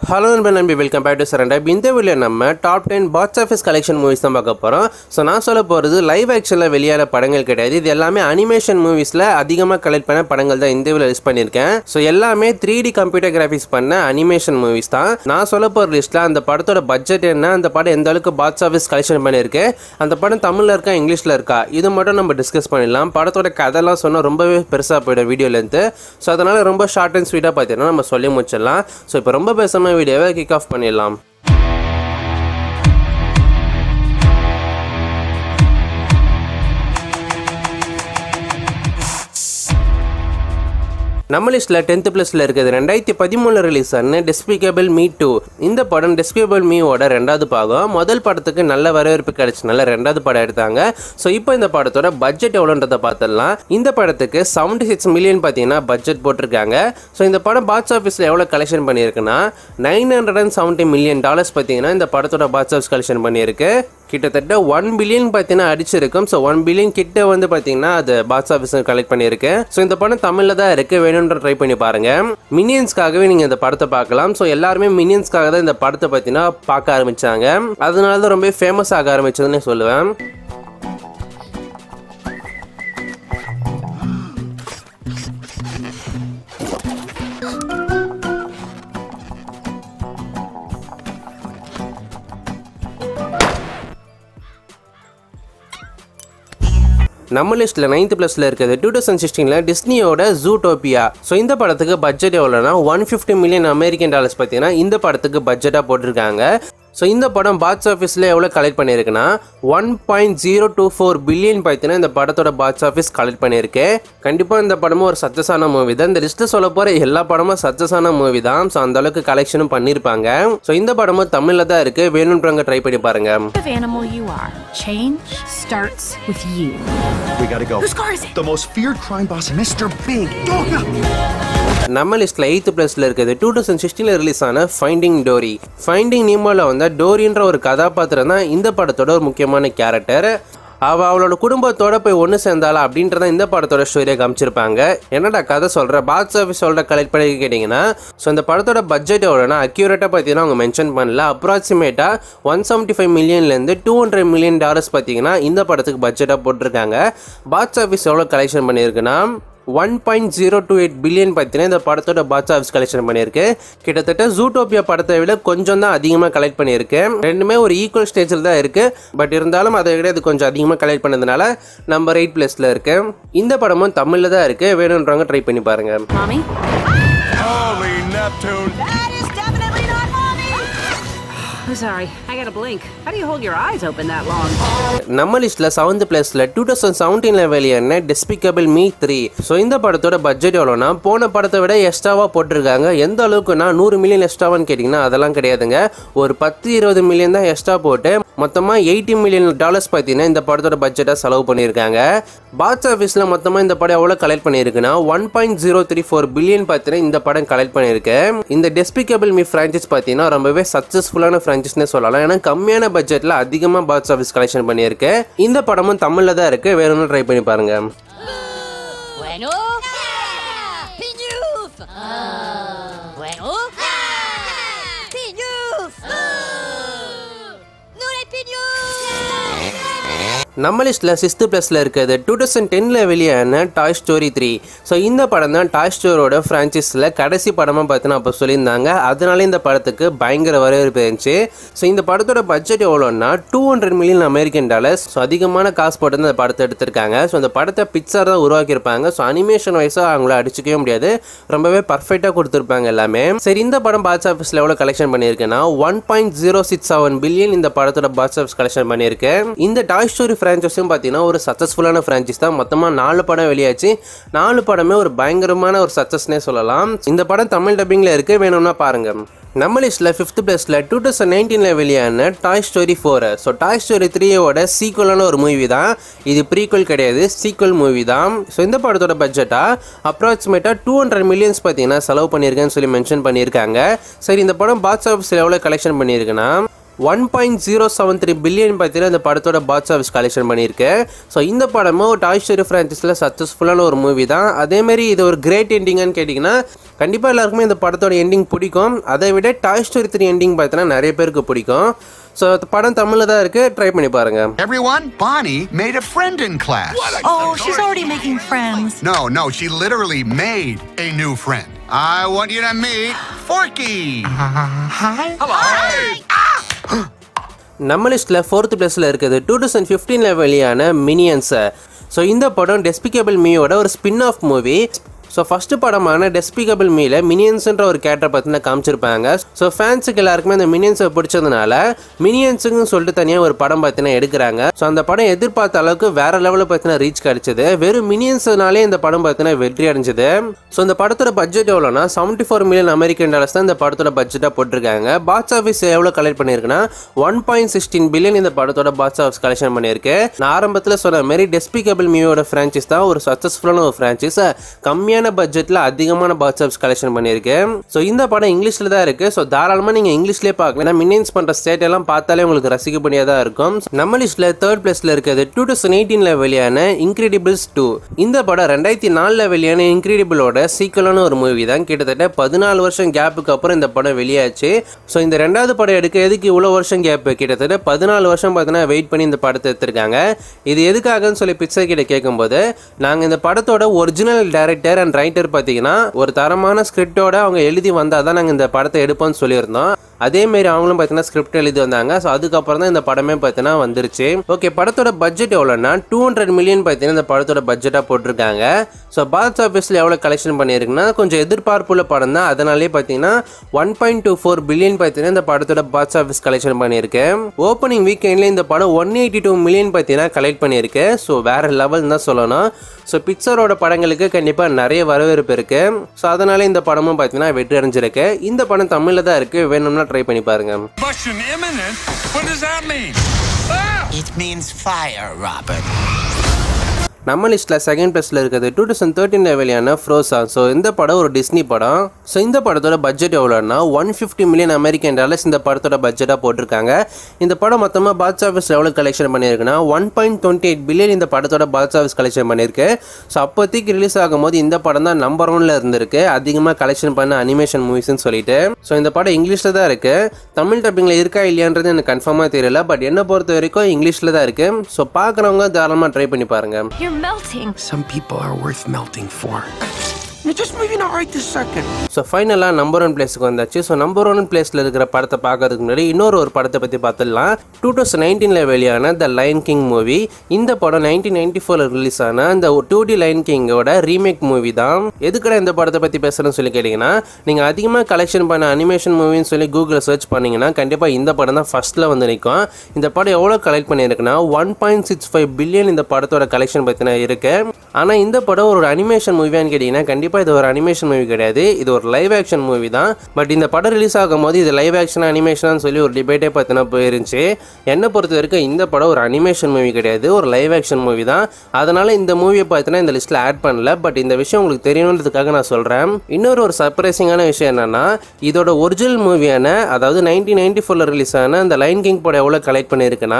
Hello and welcome back to SaranDub. In this video, we top 10 box office collection movies. So, நான் சொல்ல போறது live ஆக்ஷன்ல வெளியான படங்கள் கிடையாது. இது எல்லாமே அனிமேஷன் மூவிஸ்ல அதிகமா கலெக்ட் பண்ண படங்கள் தான் இந்த வீடியோல லிஸ்ட் பண்ணிருக்கேன். சோ எல்லாமே 3D கம்ப்யூட்டர் கிராபிக்ஸ் பண்ண அனிமேஷன் மூவிஸ் தான். நான் சொல்ல போற லிஸ்ட்ல அந்த படத்தோட பட்ஜெட் என்ன, அந்த படம் எந்த அளவுக்கு பாக்ஸ் ஆபீஸ் கலெக்ஷன் பண்ணிருக்கு, அந்த படம் தமிழ்ல இருக்கா இங்கிலீஷ்ல இருக்கா, இது மட்டும் நம்ம டிஸ்கஸ் பண்ணிடலாம். படத்தோட கதைலாம் சொன்னா ரொம்பவே பெருசா போயிடும் வீடியோ லென்த். சோ அதனால ரொம்ப ஷார்ட் அண்ட் ஸ்வீட்டா பார்த்தீங்கன்னா நம்ம சொல்லி முடிச்சிடலாம். சோ இப்போ ரொம்ப பேசாம வீடியோவை கிக் ஆஃப் பண்ணிடலாம். நம்ம லிஸ்ட்ல 10th பிளேஸ்ல இருக்குது 2013 ரிலீஸ் ஆன டெஸ்பிகபிள் மீ 2. இந்த படம் டெஸ்பிகபிள் மீயோட ரெண்டாவது பாகம். முதல் படத்துக்கு நல்ல வரவேற்பு கிடைச்சனால ரெண்டாவது படம் எடுத்தாங்க. ஸோ இப்போ இந்த படத்தோட பட்ஜெட் எவ்வளோன்றதை பார்த்துடலாம். இந்த படத்துக்கு 76 மில்லியன் பார்த்தீங்கன்னா பட்ஜெட் போட்டிருக்காங்க. ஸோ இந்த படம் பாக்ஸ் ஆஃபீஸில் எவ்வளோ கலெக்ஷன் பண்ணியிருக்குன்னா $970 மில்லியன் பார்த்தீங்கன்னா இந்த படத்தோட பாக்ஸ் ஆஃபீஸ் கலெக்ஷன் பண்ணியிருக்கு. கிட்டத்தட்ட 1 பில்லியன் பார்த்தீங்கன்னா அடிச்சிருக்கும். ஸோ 1 பில்லியன் கிட்ட வந்து பார்த்தீங்கன்னா அது பாக்ஸ் ஆஃபீஸ் கலெக்ட் பண்ணியிருக்கு. ஸோ இந்த படம் தமிழில் தான் இருக்கு, வேணும்ன்ற ட்ரை பண்ணி பாருங்க. மினியன்ஸ்க்காகவே நீங்கள் இந்த படத்தை பார்க்கலாம். ஸோ எல்லாருமே மினியன்ஸ்க்காக தான் இந்த படத்தை பார்த்தீங்கன்னா பார்க்க ஆரம்பிச்சாங்க. அதனால தான் ரொம்ப ஃபேமஸ் ஆக ஆரம்பிச்சதுன்னு சொல்லுவேன். நம்ம லிஸ்ட்ல 9th பிளேஸ்ல இருக்குது 2016ல டிஸ்னியோட ஜூட்டோபியா. ஸோ இந்த படத்துக்கு பட்ஜெட் எவ்வளோனா $150 மில்லியன் பார்த்தீங்கன்னா இந்த படத்துக்கு பட்ஜெட்டாக போட்டிருக்காங்க. ஸோ இந்த படம் பாக்ஸ் ஆஃபீஸில் எவ்வளோ கலெக்ட் பண்ணியிருக்குன்னா 1.024 பில்லியன் பார்த்தீங்கன்னா இந்த படத்தோட பாக்ஸ் ஆஃபீஸ் கலெக்ட் பண்ணியிருக்கு. கண்டிப்பாக இந்த படமும் ஒரு சக்ஸஸான மூவி தான். இந்த லிஸ்ட்டில் சொல்ல போகிற எல்லா படமும் சக்ஸஸான மூவி தான். ஸோ அந்த அளவுக்கு கலெக்ஷனும் பண்ணியிருப்பாங்க. ஸோ இந்த படமும் தமிழில் தான் இருக்குது, வேணுன்றவங்க ட்ரை பண்ணி பாருங்க. நம்ம லிஸ்ட்ல 8th பிளேஸ்ல இருக்குது 2016ல ரிலீஸ் ஆன ஃபைண்டிங் டோரி. ஃபைண்டிங் நீமோல வந்து டோரின்ற ஒரு கதாபாத்திரம் தான் இந்த படத்தோட ஒரு முக்கியமான கேரக்டர். அவளோட குடும்பத்தோட போய் ஒன்று சேர்ந்தாளா அப்படின்றத இந்த படத்தோட ஸ்டோரியை காமிச்சிருப்பாங்க. என்னடா கதை சொல்கிற, பாக்ஸ் ஆஃபீஸ் சொல்கிற கலெக்ட் பண்ணி கேட்டிங்கன்னா, ஸோ இந்த படத்தோட பட்ஜெட் எவ்வளோனா அக்யூரேட்டாக பார்த்தீங்கன்னா அவங்க மென்ஷன் பண்ணல. அப்ராக்சிமேட்டாக $175 மில்லியன்லேருந்து $200 மில்லியன் பார்த்தீங்கன்னா இந்த படத்துக்கு பட்ஜெட்டாக போட்டிருக்காங்க. பாக்ஸ் ஆஃபீஸ் எவ்வளோ கலெக்ஷன் பண்ணியிருக்குன்னா 1.028 பில்லியன் பார்த்தீங்கன்னா இந்த படத்தோட பாக்ஸ் ஆஃபீஸ் கலெக்ஷன் பண்ணியிருக்கு. கிட்டத்தட்ட ஜூட்டோபியா படத்தை விட கொஞ்சம் தான் அதிகமாக கலெக்ட் பண்ணியிருக்கு. ரெண்டுமே ஒரு ஈக்குவல் ஸ்டேஜில் தான் இருக்கு. பட் இருந்தாலும் அதை விட இது கொஞ்சம் அதிகமாக கலெக்ட் பண்ணதுனால நம்பர் 8 பிளேஸ்ல இருக்கு. இந்த படமும் தமிழில் தான் இருக்கு, வேணுன்றவங்க ட்ரை பண்ணி பாருங்க. Sorry, I gotta blink. How do you hold your eyes open that long? நம்ம லிஸ்ட்ல 7th பிளேஸ்ல 2017ல வெளியான டெஸ்பிகபிள் மீ 3. ஸோ இந்த படத்தோட பட்ஜெட் எவ்வளோனா போன படத்தை விட எக்ஸ்ட்ராவா போட்டிருக்காங்க. எந்த அளவுக்குன்னா 100 மில்லியன் எக்ஸ்ட்ராவான்னு கேட்டிங்கன்னா அதெல்லாம் கிடையாதுங்க. ஒரு 10-20 மில்லியன் தான் எக்ஸ்ட்ரா போட்டு மொத்தமாக $80 மில்லியன் பார்த்தீங்கன்னா இந்த படத்தோட பட்ஜெட்டாக செலவு பண்ணியிருக்காங்க. பாக்ஸ் ஆஃபீஸில் மொத்தமாக இந்த படம் எவ்வளோ கலெக்ட் பண்ணியிருக்குன்னா 1.034 பில்லியன் பார்த்தீங்கன்னா இந்த படம் கலெக்ட் பண்ணியிருக்கு. இந்த டெஸ்பிகபிள் மீ ஃப்ரான்ச்சைஸ் பார்த்தீங்கன்னா ரொம்பவே சக்ஸஸ்ஃபுல்லான ஃப்ரான்ச்சைஸ்னே சொல்லலாம். ஏன்னா கம்மியான பட்ஜெட்டில் அதிகமாக பாக்ஸ் ஆஃபீஸ் கலெக்ஷன் பண்ணியிருக்கு. இந்த படமும் தமிழில் தான் இருக்குது, வேணும்னு ட்ரை பண்ணி பாருங்க. நம்ம லிஸ்ட்ல 6th பிளேஸ்ல இருக்குது 2010ல வெளியான டாய் ஸ்டோரி 3. ஸோ இந்த படம் தான் டாய் ஸ்டோரியோட ஃப்ரான்ச்சைஸில் கடைசி படமாக பார்த்தீங்கன்னா அப்போ சொல்லியிருந்தாங்க. அதனால இந்த படத்துக்கு பயங்கர வரவேற்பு இருந்துச்சு. ஸோ இந்த படத்தோட பட்ஜெட் எவ்வளோன்னா $200 மில்லியன். ஸோ அதிகமான காசு போட்டு இந்த படத்தை எடுத்திருக்காங்க. ஸோ இந்த படத்தை பிக்சர் தான் உருவாக்கியிருப்பாங்க. ஸோ அனிமேஷன் வைஸாக அவங்கள அடிச்சுக்கவே முடியாது, ரொம்பவே பர்ஃபெக்டாக கொடுத்துருப்பாங்க எல்லாமே. சரி, இந்த படம் பாக்ஸ் ஆஃபீஸில் எவ்வளோ கலெக்ஷன் பண்ணியிருக்குன்னா 1.067 பில்லியன் இந்த படத்தோட பாக்ஸ் ஆஃபீஸ் கலெக்ஷன் பண்ணியிருக்கு. இந்த டாய் ஸ்டோரி ஃப்ரான்ச்சைஸும் பார்த்தீங்கன்னா ஒரு சக்ஸஸ்ஃபுல்லான ஃப்ரான்ச்சைஸ் தான். மொத்தமாக 4 படம் வெளியாச்சு. 4 படமே ஒரு பயங்கரமான ஒரு சக்ஸஸ்னே சொல்லலாம். இந்த படம் தமிழ் டப்பிங்கில் இருக்கு, வேணும்னா பாருங்க. நம்ம லிஸ்ட்ல 5th பிளேஸ்ல 2019ல வெளியான toy story 4. So toy story 3யோட சீக்குவலான ஒரு மூவி தான் இது. ப்ரீக்வல் கிடையாது, சீக்குவல் மூவி தான். ஸோ இந்த படத்தோட பட்ஜெட்டா அப்ராக்சிமேட்டா $200 மில்லியன் பார்த்தீங்கன்னா செலவு பண்ணியிருக்கேன்னு சொல்லி மென்ஷன் பண்ணியிருக்காங்க. சரி, இந்த படம் பாக்ஸ் ஆஃபீஸில் எவ்வளோ கலெக்ஷன் பண்ணியிருக்குன்னா $1.073 பில்லியன் பார்த்தீங்கன்னா இந்த படத்தோட பாக்ஸ் ஆஃபீஸ் கலெக்ஷன் பண்ணியிருக்கு. ஸோ இந்த படமும் டாய் ஸ்டோரி ஃப்ரான்ச்சைஸில் சக்ஸஸ்ஃபுல்லான ஒரு மூவி தான். அதேமாரி இது ஒரு கிரேட் எண்டிங்னு கேட்டிங்கன்னா கண்டிப்பாக எல்லாருக்குமே இந்த படத்தோட எண்டிங் பிடிக்கும். அதை விட டாய் ஸ்டோரி 3 எண்டிங் பார்த்தீங்கன்னா நிறைய பேருக்கு பிடிக்கும். ஸோ படம் தமிழில் தான் இருக்குது, ட்ரை பண்ணி பாருங்க. Everyone, Bonnie made a friend in class. Oh, she's already making friends. No, she literally made a new friend. I want you to meet Forky. Hi. Hello. Hi. நம்ம லிஸ்ட்டில் 4th பிளேஸில் இருக்குது 2015 வெளியான மினியன்ஸ். ஸோ இந்த படம் despicable மீயோட ஒரு spin off movie. So first படமான டெஸ்பிகபிள் மீல மினியன்ஸுன்ற ஒரு கேரக்டரை பார்த்தீங்கன்னா காமிச்சிருப்பாங்க. ஸோ ஃபேன்ஸுக்கு எல்லாருக்குமே அந்த மினியன்ஸை பிடிச்சதுனால மினியன்ஸுக்குன்னு சொல்லிட்டு தனியாக ஒரு படம் பார்த்தீங்கன்னா எடுக்கிறாங்க. ஸோ அந்த படம் எதிர்பார்த்த அளவுக்கு வேற லெவலில் பார்த்தீங்கன்னா ரீச் கிடச்சிது. வெறும் மினியன்ஸ்னாலே இந்த படம் பார்த்தீங்கன்னா வெற்றி அடைஞ்சிது. ஸோ இந்த படத்தோட பட்ஜெட் எவ்வளோனா $74 மில்லியன் அமெரிக்கன் டாலர்ஸ் தான் இந்த படத்தோட பட்ஜெட்டாக போட்டிருக்காங்க. பாக்ஸ் ஆஃபீஸ் எவ்வளோ கலெக்ட் பண்ணியிருக்குன்னா $1.16 பில்லியன் இந்த படத்தோட பாக்ஸ் ஆஃபீஸ் கலெக்ஷன் பண்ணியிருக்கு. நான் ஆரம்பத்தில் சொன்ன மாரி டெஸ்பிகபிள் மீயோட ஃப்ரான்ச்சைஸ் தான் ஒரு சக்ஸஸ்ஃபுல்லான ஒரு ஃப்ரான்ச்சைஸ். கம்மியான பட்ஜெட்ல அதிகமான பாக்ஸ் ஆஃபீஸ் கலெக்ஷன் பண்ணிருக்கு. சோ இந்த படம் இங்கிலீஷ்ல தான் இருக்கு. சோ தாராளமா நீங்க இங்கிலீஷ்லயே பார்க்கலாம். மினியன்ஸ் பண்ற ஸ்டேட் எல்லாம் பார்த்தாலே உங்களுக்கு ரசிக்கக்கூடியதா தான் இருக்கும். நம்ம லிஸ்ட்ல 3rd பிளேஸ்ல இருக்குது 2018 வெளியான இன்கிரெடிபிள்ஸ் 2. இந்த படம் 2004 வெளியான இன்கிரெடிபிளோட சீக்வலான ஒரு மூவி தான். கிட்டத்தட்ட 14 வருஷம் கேப்புக்கு அப்புறம் இந்த படம் வெளியாச்சு. சோ இந்த ரெண்டாவது படம் எடுக்க எதுக்கு இவ்வளவு வருஷம் கேப்? கிட்டத்தட்ட 14 வருஷம் பார்த்தீங்கன்னா வெயிட் பண்ணி இந்த படத்தை எடுத்திருக்காங்க. இது எதுக்காகன்னு சொல்லி பிக்சர் கிட்ட கேட்கும்போது நாங்க இந்த படத்தோட ஒரிஜினல் டைரக்டர் அண்ட் ரைட்டர் பார்த்தீங்கன்னா ஒரு தரமான ஸ்கிரிப்டோட அவங்க எழுதி வந்தால் தான் நாங்கள் இந்த படத்தை எடுப்போம்னு சொல்லியிருந்தோம். அதேமாரி அவங்களும் பார்த்தீங்கன்னா ஸ்கிரிப்ட் எழுதி வந்தாங்க. ஸோ அதுக்கப்புறம் தான் இந்த படமே பார்த்தீங்கன்னா வந்துருச்சு. ஓகே, படத்தோட பட்ஜெட் எவ்வளோன்னா $200 மில்லியன் பார்த்தீங்கன்னா இந்த படத்தோட பட்ஜெட்டாக போட்டிருக்காங்க. ஸோ பாக்ஸ் ஆஃபீஸில் எவ்வளோ கலெக்ஷன் பண்ணியிருக்குன்னா கொஞ்சம் எதிர்பார்ப்புள்ள படம் தான். அதனாலே பார்த்தீங்கன்னா $1.24 பில்லியன் பார்த்தீங்கன்னா இந்த படத்தோட பாக்ஸ் ஆஃபீஸ் கலெக்ஷன் பண்ணியிருக்கு. ஓப்பனிங் வீக்கெண்ட்ல இந்த படம் $182 மில்லியன் பார்த்தீங்கன்னா கலெக்ட் பண்ணியிருக்கு. ஸோ வேற லெவல் தான் சொல்லணும். ஸோ பிக்சரோட படங்களுக்கு கண்டிப்பாக நிறைய வரவேற்பு இருக்கு. ஸோ அதனால இந்த படமும் பார்த்தீங்கன்னா வெற்றி அடைஞ்சிருக்கு. இந்த படம் தமிழில் தான் இருக்கு, வேணும்னா ட்ரை பண்ணி பாருங்க. It means fire, Robin. நம்ம லிஸ்ட்டில் 2nd பிளேஸில் இருக்குது 2013 வெளியான ஃப்ரோசன். ஸோ இந்த படம் ஒரு டிஸ்னி படம். ஸோ இந்த படத்தோட பட்ஜெட் எவ்வளோன்னா $150 மில்லியன் அமெரிக்கன் டாலர்ஸ் இந்த படத்தோட பட்ஜெட்டாக போட்டிருக்காங்க. இந்த படம் மொத்தமாக பாக்ஸ் ஆஃபீஸ் எவ்வளோ கலெக்ஷன் பண்ணியிருக்குன்னா $1.28 பில்லியன் இந்த படத்தோட பாக்ஸ் ஆஃபீஸ் கலெக்ஷன் பண்ணியிருக்கு. ஸோ அப்போதைக்கு ரிலீஸ் ஆகும்போது இந்த படம் தான் நம்பர் 1ல இருந்திருக்கு அதிகமாக கலெக்ஷன் பண்ண அனிமேஷன் மூவிஸ்ன்னு சொல்லிட்டு. ஸோ இந்த படம் இங்கிலீஷில் தான் இருக்குது. தமிழ் டப்பிங்கில் இருக்கா இல்லையான்றது எனக்கு கன்ஃபார்மாக தெரியல. பட் என்னை பொறுத்த வரைக்கும் இங்கிலீஷில் தான் இருக்குது. ஸோ பார்க்குறவங்க தாராளமாக ட்ரை பண்ணி பாருங்கள். Melting. Some people are worth melting for. You're just moving out right this second. So ஃபைனலாக நம்பர் 1 பிளேஸுக்கு வந்தாச்சு. ஸோ நம்பர் 1 பிளேஸில் இருக்கிற படத்தை பார்க்கறதுக்கு முன்னாடி இன்னொரு படத்தை பற்றி பார்த்துடலாம். 2019 வெளியான த லைன் கிங் மூவி. இந்த படம் 1994 ரிலீஸ் ஆன அந்த 2D லைன் கிங்கோட ரீமேக் மூவி தான். எதுக்கடா இந்த படத்தை பற்றி பேசுகிறேன்னு சொல்லி கேட்டிங்கன்னா நீங்கள் அதிகமாக கலெக்ஷன் பண்ண அனிமேஷன் மூவின்னு சொல்லி கூகுளில் சர்ச் பண்ணிங்கன்னா கண்டிப்பாக இந்த படம் தான் ஃபஸ்ட்டில் வந்து நிற்கும். இந்த படம் எவ்வளோ கலெக்ட் பண்ணியிருக்குன்னா $1.65 பில்லியன் இந்த படத்தோட கலெக்ஷன் பார்த்தீங்கன்னா இருக்குது. ஆனால் இந்த படம் ஒரு அனிமேஷன் மூவியான்னு கேட்டிங்கன்னா கண்டிப்பாக இது ஒரு அனிமேஷன் மூவி கிடையாது, இது ஒரு லைவ் ஆக்ஷன் மூவி தான். பட் இந்த படம் ரிலீஸ் ஆகும்போது இது லைவ் ஆக்ஷன் அனிமேஷன் சொல்லி ஒரு டிபேட்டே பார்த்தீங்கன்னா போயிருந்துச்சு. என்னை பொறுத்த வரைக்கும் இந்த படம் ஒரு அனிமேஷன் மூவி கிடையாது, ஒரு லைவ் ஆக்ஷன் மூவி தான். அதனால இந்த மூவியை பார்த்தீங்கன்னா இந்த லிஸ்ட்டில் ஆட் பண்ணல. பட் இந்த விஷயம் உங்களுக்கு தெரியணுன்றதுக்காக நான் சொல்கிறேன். இன்னொரு ஒரு சர்ப்ரைசிங்கான விஷயம் என்னன்னா இதோட ஒரிஜினல் மூவியான அதாவது 1994 ரிலீஸ் ஆன அந்த லைன் கிங் படம் எவ்வளோ கலெக்ட் பண்ணியிருக்குன்னா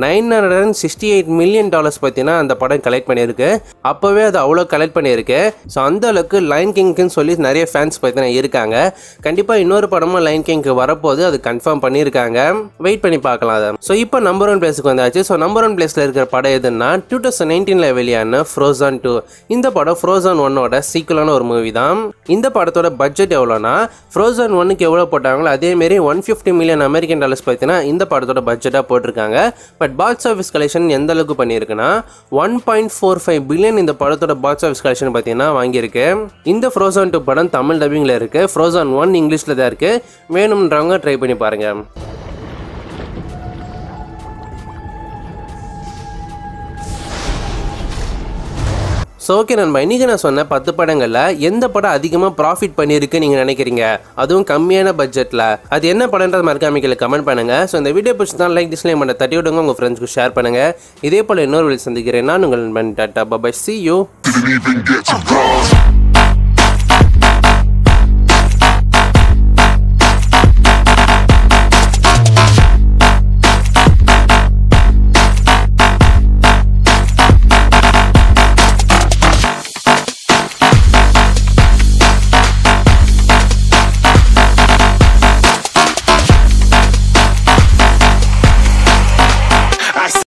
$968 மில்லியன் பார்த்தீங்கன்னா அந்த படம் கலெக்ட் பண்ணியிருக்கு. அப்போவே அது அவ்வளோ கலெக்ட் பண்ணியிருக்கு. ஸோ அந்த அளவுக்கு லைன் கிங்க்குன்னு சொல்லி நிறைய ஃபேன்ஸ் பார்த்தீங்கன்னா இருக்காங்க. கண்டிப்பாக இன்னொரு படமும் லைன் கிங்க்கு வரப்போது அது கன்ஃபார்ம் பண்ணியிருக்காங்க. வெயிட் பண்ணி பார்க்கலாம் அதை. ஸோ இப்போ நம்பர் 1 பிளேஸுக்கு வந்தாச்சு. ஸோ நம்பர் 1 பிளேஸில் இருக்கிற படம் எதுன்னா 2019 வெளியான ஃப்ரோசன் 2. இந்த படம் ஃப்ரோசன் 1ஓட சீக்குவலான ஒரு மூவி தான். இந்த படத்தோட பட்ஜெட் எவ்வளோனா ஃப்ரோசன் 1க்கு எவ்வளோ போட்டாங்களோ அதேமாரி $150 மில்லியன் அமெரிக்கன் டாலர்ஸ் பார்த்தீங்கன்னா இந்த படத்தோட பட்ஜெட்டாக போட்டிருக்காங்க. பட் பாக்ஸ் ஆஃபீஸ் கலெக்ஷன் எந்த அளவுக்கு பண்ணியிருக்குன்னா $1.45 பில்லியன் இந்த படத்தோட பாக்ஸ் ஆஃபீஸ் கலெக்ஷன் பார்த்தீங்கன்னா வாங்கியிருக்கு. இந்த ஃப்ரோசன் 2 படம் தமிழ் டப்பிங்கில் இருக்குது. ஃப்ரோசன் 1 இங்கிலீஷில் தான் இருக்குது. வேணும்ன்றவங்க ட்ரை பண்ணி பாருங்கள். ஸோ ஓகே நண்பா, இன்றைக்கி நான் சொன்ன 10 படங்களில் எந்த படம் அதிகமாக ப்ராஃபிட் பண்ணியிருக்கு நீங்கள் நினைக்கிறீங்க, அதுவும் கம்மியான பட்ஜெட்டில், அது என்ன படம்ன்றது மறக்காம கீழே கமெண்ட் பண்ணுங்கள். ஸோ இந்த வீடியோ பிடிச்சி தான் லைக் டிஸ்லைக் பண்ண தட்டி விடுங்க, உங்கள் ஃப்ரெண்ட்ஸ்க்கு ஷேர் பண்ணுங்கள். இதே போல் இன்னொரு வீடியோ சந்திக்கிறேன். நான் உங்கள் நண்பன். Tata, bye, see you.